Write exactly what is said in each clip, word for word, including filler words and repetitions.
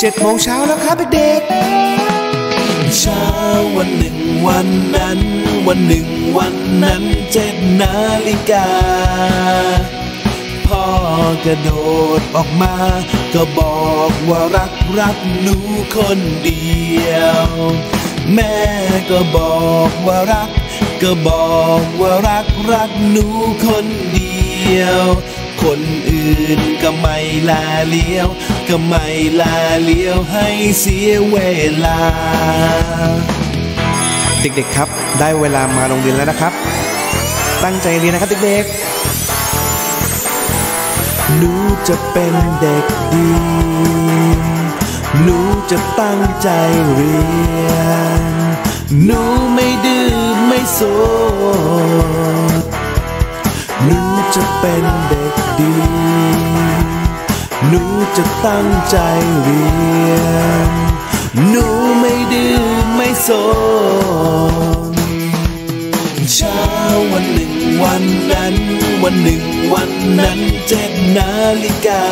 จ็ดโมงเช้าแล้วครับเด็กๆเช้าวันหนึ่งวันนั้นวันหนึ่งวันนั้นเจ็ดนาฬิกาพ่อกระโดดออกมาก็บอกว่ารักรักหนูคนเดียวแม่ก็บอกว่ารักก็บอกว่ารักรักหนูคนเดียวคนอื่นก็ไม่ลาเลี้ยวก็ไม่ลาเลี้ยวให้เสียเวลาเด็กๆครับได้เวลามาโรงเรียนแล้วนะครับตั้งใจเรียนนะครับเด็กๆหนูจะเป็นเด็กดีหนูจะตั้งใจเรียนหนูไม่ดื้อไม่โซหนูจะเป็นเด็กดีหนูจะตั้งใจเรียนหนูไม่ดื้อไม่โซเช้าวันหนึ่งวันนั้นวันหนึ่งวันนั้นเจ็ดนาฬิกา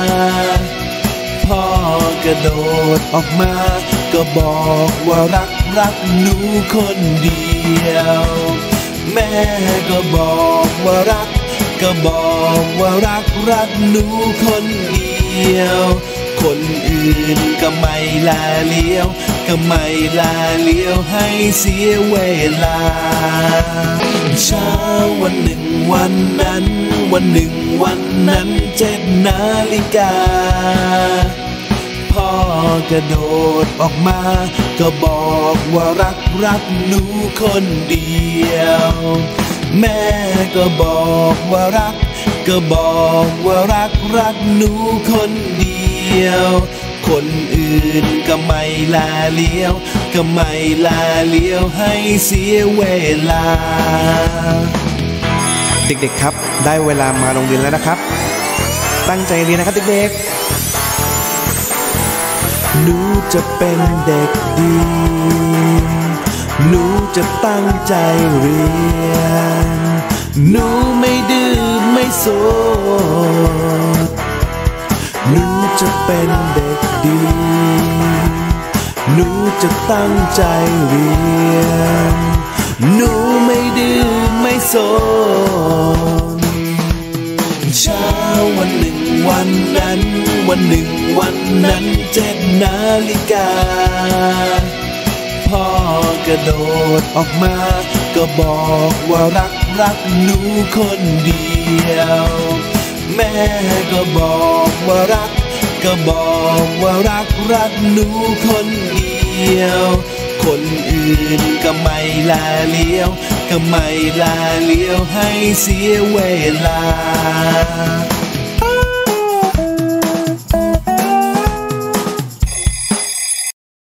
พ่อกระโดดออกมาก็บอกว่ารักรักหนูคนเดียวแม่ก็บอกว่ารักก็บอกว่ารักรักหนูคนเดียวคนอื่นก็ไม่ลาเลี้ยวก็ไม่ลาเลี้ยวให้เสียเวลาเช้าวันหนึ่งวันนั้นวันหนึ่งวันนั้นเจ็ดนาฬิกาพ่อกระโดดออกมาก็บอกว่ารักรักหนูคนเดียวแม่ก็บอกว่ารักก็บอกว่ารักรักหนูคนเดียวคนอื่นก็ไม่ลาเลี้ยวก็ไม่ลาเลี้ยวให้เสียเวลาเด็กๆครับได้เวลามาโรงเรียนแล้วนะครับตั้งใจเรียนนะครับเด็กๆหนูจะเป็นเด็กดีหนูจะตั้งใจเรียนหนูไม่ดื้อไม่โซหนูจะเป็นเด็กดีหนูจะตั้งใจเรียนหนูไม่ดื้อไม่โซเช้าวันหนึ่งวันนั้นวันหนึ่งวันนั้นเจ็ดนาฬิกาพ่อกระโดดออกมาก็บอกว่ารักรักหนูคนเดียวแม่ก็บอกว่ารักก็บอกว่ารักรักหนูคนเดียวคนอื่นก็ไม่ลาเลี้ยวก็ไม่ลาเลี้ยวให้เสียเวลา